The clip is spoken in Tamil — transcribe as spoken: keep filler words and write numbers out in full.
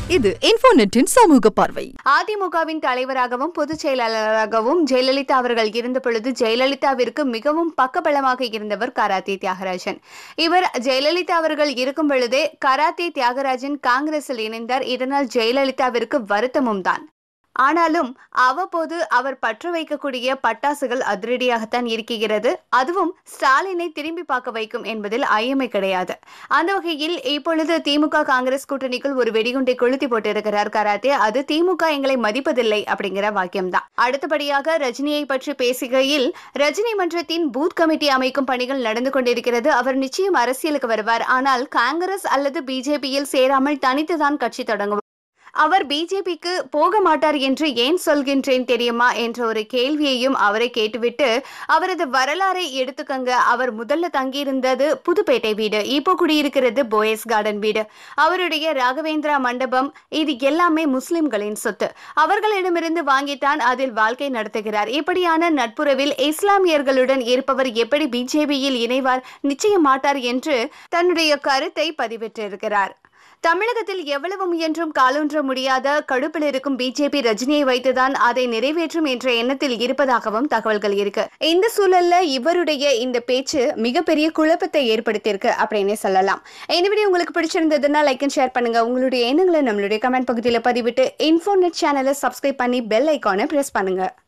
இது இன்ஃபோநெட்டின் சமூக பார்வை. அதிமுகவின் தலைவராகவும் பொதுச் செயலாளராகவும் ஜெயலலிதா அவர்கள் இருந்த பொழுது ஜெயலலிதாவிற்கு மிகவும் பக்கபலமாக இருந்தவர் கராத்தே தியாகராஜன். இவர் ஜெயலலிதா அவர்கள் இருக்கும் பொழுதே கராத்தே தியாகராஜன் காங்கிரஸில் இணைந்தார். இதனால் ஜெயலலிதாவிற்கு வருத்தமும் தான். ஆனாலும் அவ்வப்போது அவர் பற்று வைக்கக்கூடிய பட்டாசுகள் அதிரடியாகத்தான் இருக்கிறது. அதுவும் ஸ்டாலினை திரும்பி பார்க்க வைக்கும் என்பதில் ஐயமே கிடையாது. அந்த வகையில் இப்பொழுது திமுக காங்கிரஸ் கூட்டணிக்குள் ஒரு வெடிகுண்டை கொளுத்தி போட்டிருக்கிறார் கராத்தே. அது திமுக எங்களை மதிப்பதில்லை அப்படிங்கிற வாக்கியம்தான். அடுத்தபடியாக ரஜினியை பற்றி பேசுகையில், ரஜினி மன்றத்தின் பூத் கமிட்டி அமைக்கும் பணிகள் நடந்து கொண்டிருக்கிறது. அவர் நிச்சயம் அரசியலுக்கு வருவார். ஆனால் காங்கிரஸ் அல்லது பிஜேபியில் சேராமல் தனித்துதான் கட்சி தொடங்குவார். அவர் பிஜேபிக்கு போக மாட்டார் என்று ஏன் சொல்கின்றேன் தெரியுமா என்ற ஒரு கேள்வியையும் அவரை கேட்டுவிட்டு, அவரது வரலாறை எடுத்துக்கங்க. அவர் முதல்ல தங்கியிருந்தது புதுப்பேட்டை வீடு, இப்போ குடியிருக்கிறது போயஸ் கார்டன் வீடு. அவருடைய ராகவேந்திரா மண்டபம், இது எல்லாமே முஸ்லிம்களின் சொத்து. அவர்களிடமிருந்து வாங்கித்தான் அதில் வாழ்க்கை நடத்துகிறார். இப்படியான நட்புறவில் இஸ்லாமியர்களுடன் இருப்பவர் எப்படி பிஜேபியில் இணைவார்? நிச்சயம் மாட்டார் என்று தன்னுடைய கருத்தை பதிவிட்டிருக்கிறார். தமிழகத்தில் எவ்வளவு முயன்றும் காலூன்ற முடியாத கடுப்பில் இருக்கும் பிஜேபி ரஜினியை வைத்துதான் அதை நிறைவேற்றும் என்ற எண்ணத்தில் இருப்பதாகவும் தகவல்கள் இருக்கு. இந்த சூழல்ல இவருடைய இந்த பேச்சு மிகப்பெரிய குழப்பத்தை ஏற்படுத்தியிருக்கு அப்படின்னு சொல்லலாம். இந்த வீடியோ உங்களுக்கு பிடிச்சிருந்ததுன்னா லைக் அண்ட் ஷேர் பண்ணுங்க. உங்களுடைய எண்ணங்களை நம்மளுடைய கமெண்ட் பகுதியில் பதிவிட்டு இன்ஃபோநெட் சேனலை சப்ஸ்கிரைப் பண்ணி பெல் ஐக்கானை பிரஸ் பண்ணுங்க.